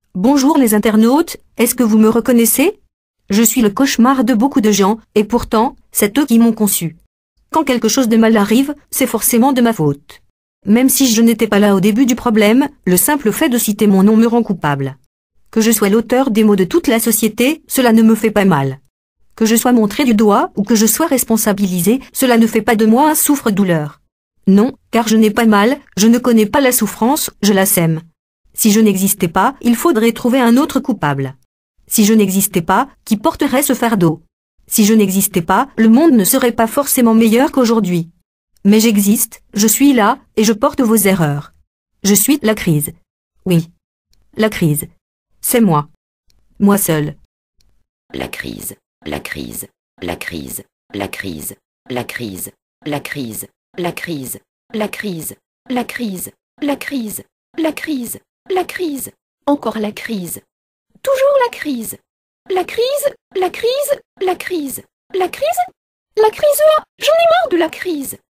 Bonjour les internautes, est-ce que vous me reconnaissez? Je suis le cauchemar de beaucoup de gens, et pourtant, c'est eux qui m'ont conçu. Quand quelque chose de mal arrive, c'est forcément de ma faute. Même si je n'étais pas là au début du problème, le simple fait de citer mon nom me rend coupable. Que je sois l'auteur des maux de toute la société, cela ne me fait pas mal. Que je sois montré du doigt ou que je sois responsabilisé, cela ne fait pas de moi un souffre-douleur. Non, car je n'ai pas mal, je ne connais pas la souffrance, je la sème. Si je n'existais pas, il faudrait trouver un autre coupable. Si je n'existais pas, qui porterait ce fardeau? Si je n'existais pas, le monde ne serait pas forcément meilleur qu'aujourd'hui. Mais j'existe, je suis là, et je porte vos erreurs. Je suis la crise. Oui. La crise. C'est moi. Moi seul. La crise, la crise, la crise, la crise, la crise, la crise, la crise, la crise, la crise, la crise, la crise, la crise, encore la crise. Toujours la crise. La crise, la crise, la crise, la crise, la crise, j'en ai marre de la crise.